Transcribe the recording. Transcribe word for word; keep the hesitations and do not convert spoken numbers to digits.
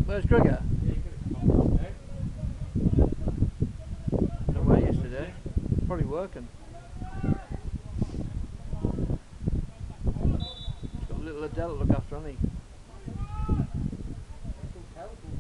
Where's Grigger? No way yesterday. Probably working. He's got little Adele to look after, hasn't he?